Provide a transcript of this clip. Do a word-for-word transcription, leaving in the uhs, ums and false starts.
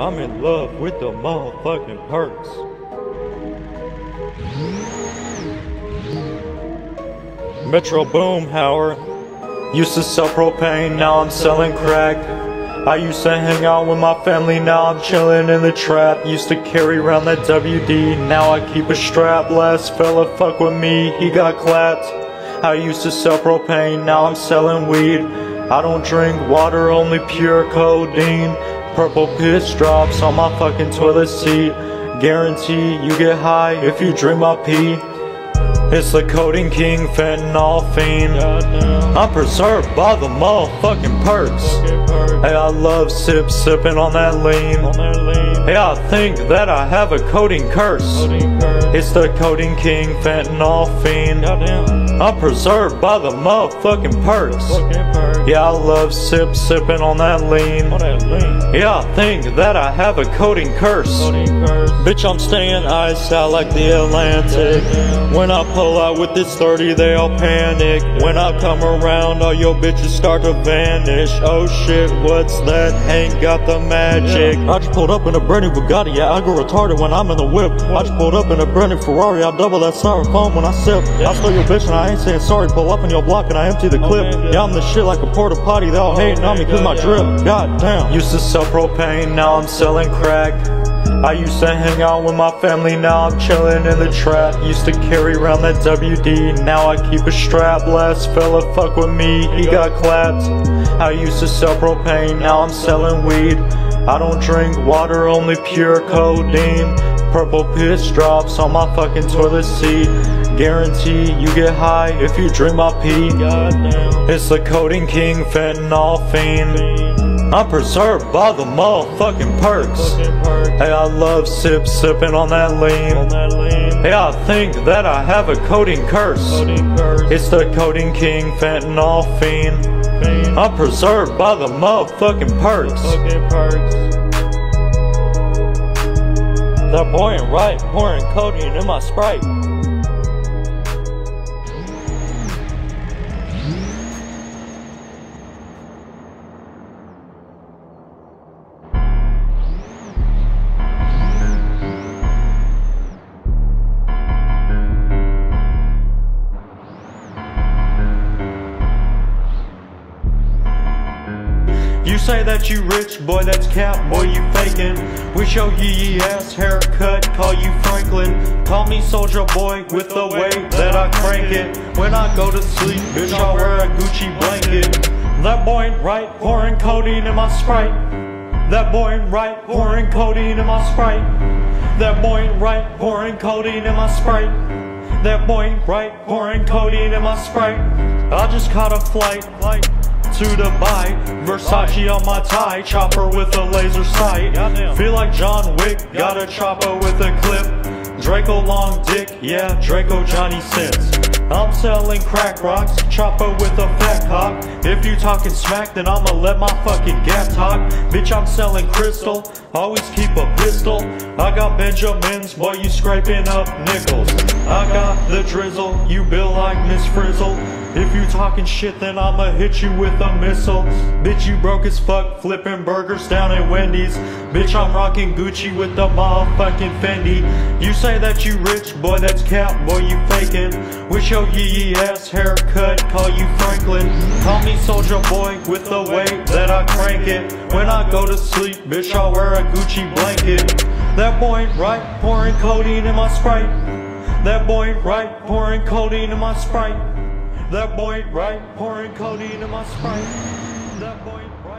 I'm in love with the motherfucking perks. Metro Boomhauer. Used to sell propane, now I'm selling crack. I used to hang out with my family, now I'm chilling in the trap. Used to carry around that W D, now I keep a strap. Last fella fuck with me, he got clapped. I used to sell propane, now I'm selling weed. I don't drink water, only pure codeine. Purple piss drops on my fucking toilet seat. Guarantee you get high if you drink my pee. It's the codeine king, fentanyl fiend. I'm preserved by the motherfucking perks. Hey, I love sip, sipping on that lean. Hey, I think that I have a codeine curse. It's the codeine king, fentanyl fiend. I'm preserved by the motherfucking perks. Yeah, I love sip, sipping on that lean. Yeah, I think that I have a codeine curse. Bitch, I'm staying iced out like the Atlantic. When I pull out with this thirty, they all panic. When I come around, all your bitches start to vanish. Oh shit, what's that? Ain't got the magic. I just pulled up in a brand new Bugatti, yeah, I go retarded when I'm in the whip. I just pulled up in a brand new Ferrari, I double that styrofoam when I sip. I stole your bitch and I ain't saying sorry, pull up in your block and I empty the clip. Yeah, I'm the shit like a porta potty, they all hating on me cause my drip. God damn. Used to sell propane, now I'm selling crack. I used to hang out with my family, now I'm chilling in the trap. Used to carry around that W D, now I keep a strap. Last fella fuck with me, he got clapped. I used to sell propane, now I'm selling weed. I don't drink water, only pure codeine. Purple piss drops on my fucking toilet seat. Guarantee you get high if you drink my pee. It's the codeine king, fentanyl fiend. I'm preserved by the motherfucking perks. Hey, I love sip, sipping on that lean. Hey, I think that I have a codeine curse. It's the codeine king, fentanyl fiend. I'm preserved by the motherfucking perks. That boy ain't right, pouring codeine in my Sprite. You say that you rich, boy, that's cap, boy, you fakin'. With your yee ass haircut, call you Franklin. Call me Soldier Boy with the way that I crank it. When I go to sleep, bitch, I wear a Gucci blanket. That boy ain't right, pouring codeine in my Sprite. That boy ain't right, pouring codeine in my Sprite. That boy ain't right, pouring codeine in my Sprite. That boy ain't right, pouring codeine in my Sprite. I just caught a flight, flight. to Dubai, Versace on my tie, chopper with a laser sight. Feel like John Wick, got a chopper with a clip. Draco long dick, yeah, Draco Johnny Sins. I'm selling crack rocks, chopper with a fat cock. If you talking smack, then I'ma let my fucking gap talk. Bitch, I'm selling crystal, always keep a pistol. I got Benjamins, boy, you scraping up nickels. I got the drizzle, you bill like Miss Frizzle. If you talking shit, then I'ma hit you with a missile. Bitch, you broke as fuck, flipping burgers down at Wendy's. Bitch, I'm rocking Gucci with the motherfucking Fendi. You say that you rich, boy, that's cap, boy, you faking. With your yee ass haircut, call you Franklin. Call me Soldier Boy with the way that I crank it. When I go to sleep, bitch, I wear a Gucci blanket. That boy ain't right, pouring codeine in my Sprite. That boy ain't right, pouring codeine in my Sprite. That boy ain't right, pouring codeine in my Sprite. That boy ain't right.